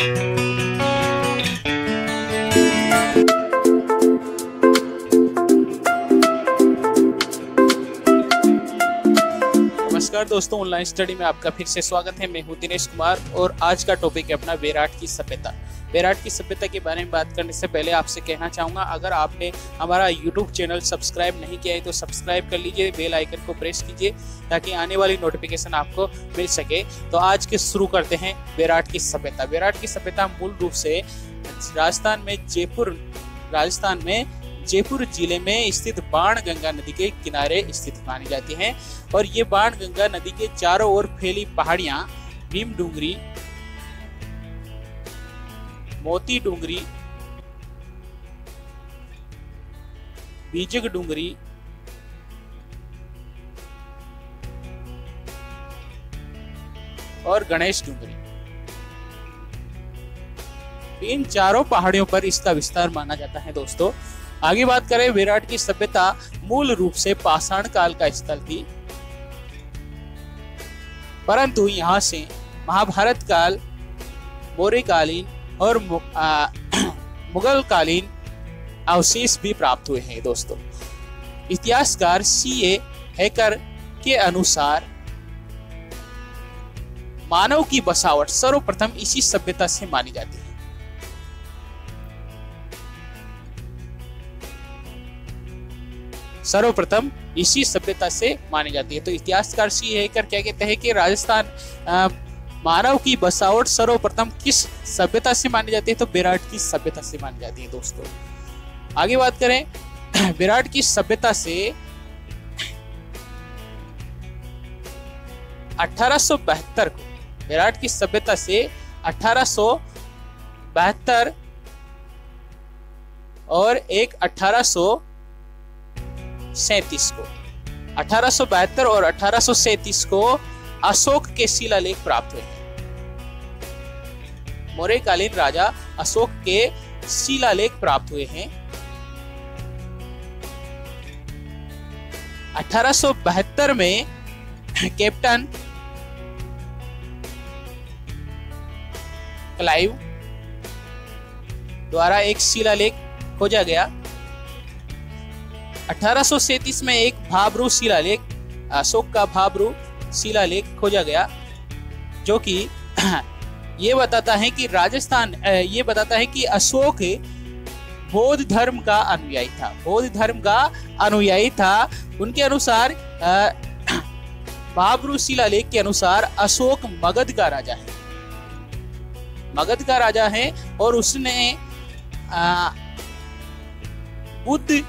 नमस्कार दोस्तों, online study में आपका फिर से स्वागत है। मैं हूं दिनेश कुमार और आज का टॉपिक है अपना विराट की सभ्यता। विराट की सभ्यता के बारे में बात करने से पहले आपसे कहना चाहूँगा, अगर आपने हमारा यूट्यूब चैनल सब्सक्राइब नहीं किया है तो सब्सक्राइब कर लीजिए, बेल आइकन को प्रेस कीजिए ताकि आने वाली नोटिफिकेशन आपको मिल सके। तो आज के शुरू करते हैं विराट की सभ्यता। विराट की सभ्यता मूल रूप से राजस्थान में जयपुर जिले में स्थित बाणगंगा नदी के किनारे स्थित मानी जाती है। और ये बाणगंगा नदी के चारों ओर फैली पहाड़ियां भीम डूंगरी, मोती डूंगरी, बीजक डूंगरी, और गणेश डूंगरी, इन चारों पहाड़ियों पर इसका विस्तार माना जाता है। दोस्तों आगे बात करें, विराट की सभ्यता मूल रूप से पाषाण काल का स्थल थी, परंतु यहाँ से महाभारत काल, मौर्यकालीन और मुगल कालीन अवशेष भी प्राप्त हुए हैं। दोस्तों इतिहासकार C.A. हैकर के अनुसार मानव की बसावट सर्वप्रथम इसी सभ्यता से मानी जाती है। सर्वप्रथम इसी सभ्यता से मानी जाती है। तो इतिहासकार C.A. हैकर क्या कहते हैं कि राजस्थान मानव की बसावट सर्वप्रथम किस सभ्यता से मानी जाती है, तो विराट की सभ्यता से मानी जाती है। दोस्तों आगे बात करें, विराट की सभ्यता से 1872 को, विराट की सभ्यता से 1872 और एक 1837 को, 1872 और 1837 को अशोक के शिलालेख प्राप्त हुए हैं। मौर्यकालीन राजा अशोक के शिलालेख प्राप्त हुए हैं। 1872 में कैप्टन क्लाइव द्वारा एक शिलालेख खोजा गया। 1837 में एक भाब्रू शिलालेख, अशोक का भाब्रू शिलालेख खोजा गया, जो कि ये बताता है कि अशोक बौद्ध धर्म का अनुयायी था। उनके अनुसार भाब्रू शिलालेख के अनुसार अशोक मगध का राजा है और उसने बुद्ध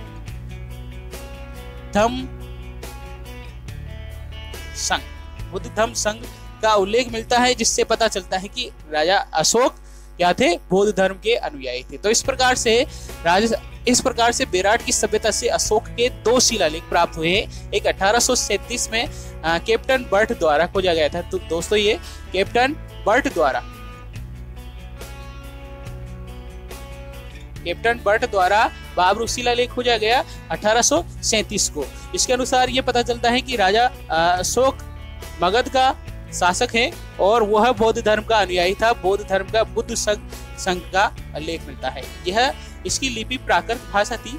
धम्म संघ का उल्लेख मिलता है, जिससे पता चलता है कि राजा अशोक क्या थे, बौद्ध धर्म के अनुयायी थे। तो इस प्रकार से विराट की सभ्यता से अशोक के 2 शिलालेख प्राप्त हुए हैं। एक 1837 में कैप्टन बर्ट द्वारा खोजा गया था। तो दोस्तों ये कैप्टन बर्ट द्वारा भाब्रू शिलालेख खोजा गया 1837 को। इसके अनुसार ये पता चलता है कि राजा अशोक मगध का शासक है और वह बौद्ध धर्म का अनुयायी था। बौद्ध धर्म का बुद्ध संघ का उल्लेख मिलता है। यह इसकी लिपि प्राकृत भाषा थी,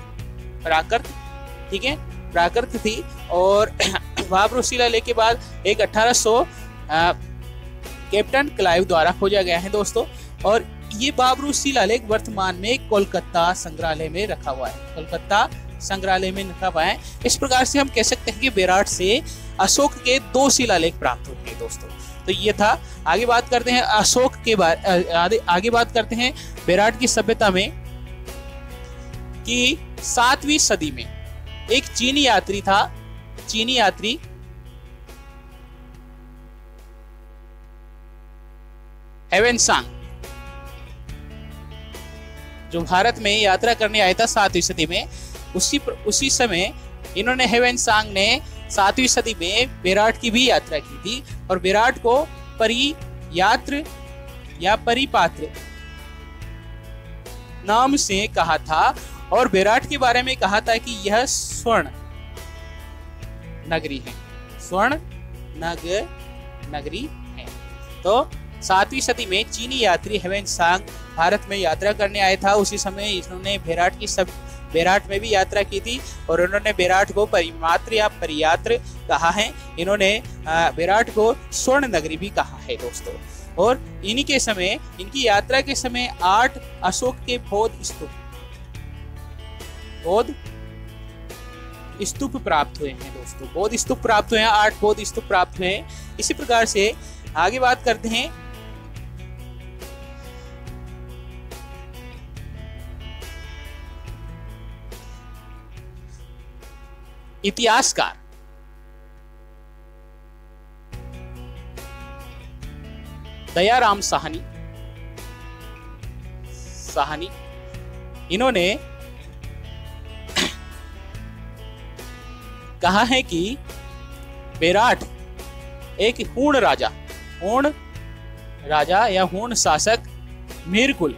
प्राकृत थी। और भाब्रू शिलालेख के बाद एक 1800 कैप्टन क्लाइव द्वारा खोजा गया है। दोस्तों और ये भाब्रू शिलालेख वर्तमान में कोलकाता संग्रहालय में रखा हुआ है। इस प्रकार से हम कह सकते हैं कि विराट से अशोक के 2 शिलालेख प्राप्त हुए हैं। दोस्तों तो ये था। आगे बात करते हैं अशोक के बारे, आगे बात करते हैं विराट की सभ्यता में कि 7वीं सदी में एक चीनी यात्री हेवेनसांग, जो भारत में यात्रा करने आया था 7वीं सदी में, उसी समय इन्होंने हेवेनसांग ने 7वीं सदी में विराट की भी यात्रा की थी और विराट को परियात्र या परिपात्र नाम से कहा था और विराट के बारे में कहा था कि यह स्वर्ण नगरी है। तो 7वीं सदी में चीनी यात्री ह्वेनसांग भारत में यात्रा करने आया था। उसी समय इन्होंने बेराट में भी यात्रा की थी और उन्होंने बेराट को परिमात्र या परियात्र कहा है। इन्होंने बेराट को स्वर्ण नगरी भी कहा है दोस्तों। और इन्हीं के समय, इनकी यात्रा के समय 8 अशोक के बौद्ध स्तूप प्राप्त हुए हैं दोस्तों। बौद्ध स्तूप प्राप्त हुए हैं, 8 बौद्ध स्तूप प्राप्त हुए हैं। इसी प्रकार से आगे बात करते हैं इतिहासकार दयाराम साहनी। इन्होंने कहा है कि बेराट एक हूण राजा या हूण शासक मीरकुल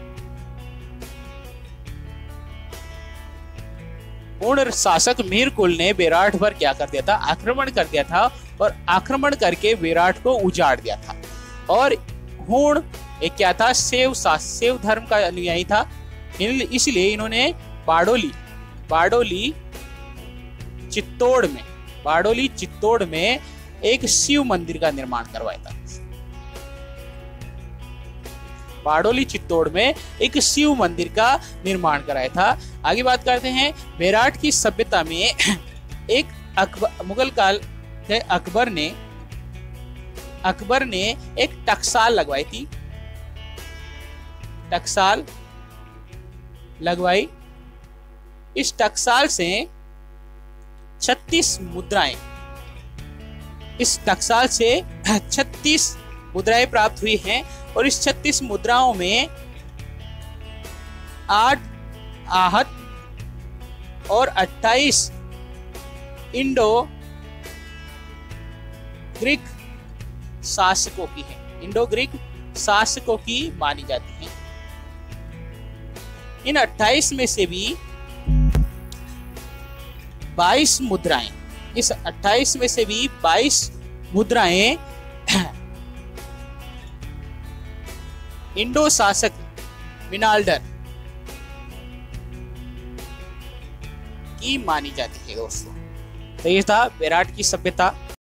ने बेराट पर क्या कर दिया था, आक्रमण कर दिया था और आक्रमण करके बेराट को उजाड़ दिया था। और हूण एक क्या था, शैव धर्म का अनुयायी था, इसलिए इन्होंने बारडोली चित्तौड़ में एक शिव मंदिर का निर्माण करवाया था। बारडोली चित्तौड़ में एक शिव मंदिर का निर्माण कराया था। आगे बात करते हैं बेराट की सभ्यता में एक मुगल काल के अकबर ने एक टकसाल लगवाई थी। इस टकसाल से 36 मुद्राएं प्राप्त हुई हैं और इस 36 मुद्राओं में 8 आहत और 28 इंडो ग्रीक शासकों की मानी जाती हैं। इन 28 में से भी 22 मुद्राएं इंडो शासक मिनाल्डर की मानी जाती है दोस्तों। तो ये था बेराट की सभ्यता।